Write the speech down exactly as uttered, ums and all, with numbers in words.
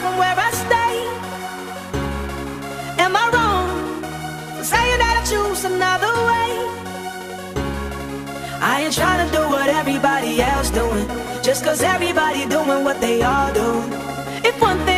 from where I stay. Am I wrong for saying that I choose another way? I ain't trying to do what everybody else doing, just cause everybody doing what they all do. If one thing